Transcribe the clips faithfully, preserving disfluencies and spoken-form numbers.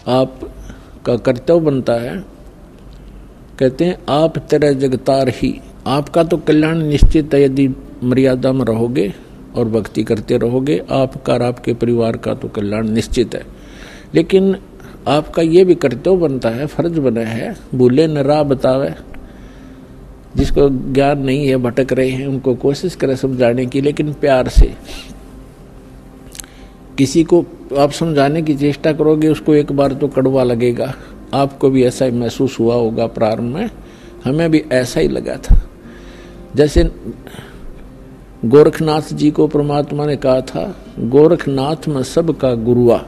आप का कर्तव्य बनता है। कहते हैं आप तेरा जगतार ही, आपका तो कल्याण निश्चित है यदि मर्यादा में रहोगे और भक्ति करते रहोगे, आपका और आपके परिवार का तो कल्याण निश्चित है। लेकिन आपका ये भी कर्तव्य बनता है, फर्ज बना है, भूले न राह बतावे, जिसको ज्ञान नहीं है, भटक रहे हैं, उनको कोशिश करें समझाने की, लेकिन प्यार से। किसी को आप समझाने की चेष्टा करोगे उसको एक बार तो कड़वा लगेगा। आपको भी ऐसा ही महसूस हुआ होगा प्रारंभ में, हमें भी ऐसा ही लगा था। जैसे गोरखनाथ जी को परमात्मा ने कहा था, गोरखनाथ मैं सबका गुरुआ,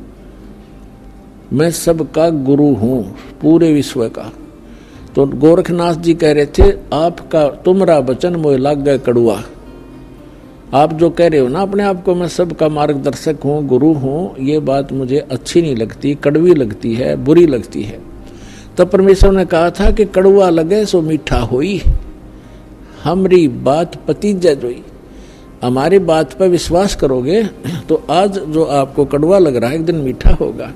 मैं सबका गुरु हूं पूरे विश्व का। तो गोरखनाथ जी कह रहे थे आपका तुमरा वचन मोह लाग गए कड़ुआ। आप जो कह रहे हो ना अपने आप को मैं सबका मार्गदर्शक हूँ, गुरु हूँ, ये बात मुझे अच्छी नहीं लगती, कड़वी लगती है, बुरी लगती है। तब परमेश्वर ने कहा था कि कड़वा लगे सो मीठा होई, हमारी बात पतीजा जोई। हमारी बात पर विश्वास करोगे तो आज जो आपको कड़वा लग रहा है एक दिन मीठा होगा।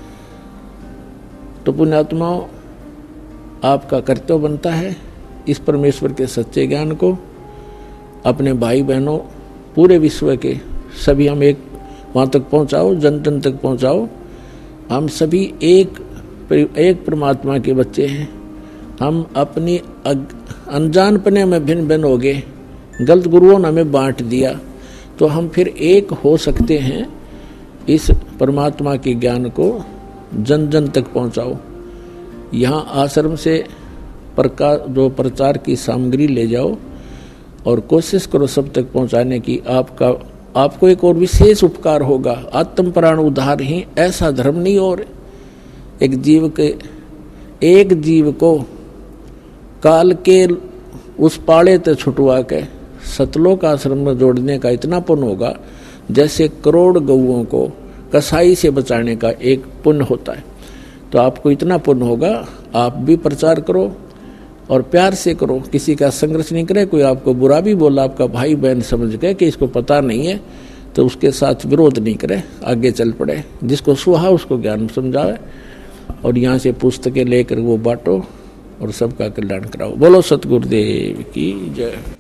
तो पुण्यात्माओं, आपका कर्तव्य बनता है इस परमेश्वर के सच्चे ज्ञान को अपने भाई बहनों पूरे विश्व के सभी हम एक वहाँ तक पहुँचाओ, जन जन तक पहुँचाओ। हम सभी एक एक परमात्मा के बच्चे हैं। हम अपनी अनजानपने में भिन्न भिन्न हो गए, गलत गुरुओं ने हमें बांट दिया, तो हम फिर एक हो सकते हैं। इस परमात्मा के ज्ञान को जन जन तक पहुँचाओ। यहाँ आश्रम से प्रकार जो प्रचार की सामग्री ले जाओ और कोशिश करो सब तक पहुंचाने की। आपका आपको एक और विशेष उपकार होगा, आत्म प्राण उद्धार ही ऐसा धर्म नहीं। और एक जीव के एक जीव को काल के उस पाड़े ते छुटवा के सतलोक आश्रम में जोड़ने का इतना पुण्य होगा जैसे करोड़ गऊओं को कसाई से बचाने का एक पुण्य होता है। तो आपको इतना पुण्य होगा, आप भी प्रचार करो और प्यार से करो, किसी का संघर्ष नहीं करे। कोई आपको बुरा भी बोला, आपका भाई बहन समझ के कि इसको पता नहीं है, तो उसके साथ विरोध नहीं करे, आगे चल पड़े। जिसको सुहा उसको ज्ञान समझावे और यहाँ से पुस्तकें लेकर वो बांटो और सबका कल्याण कराओ। बोलो सतगुरुदेव की जय।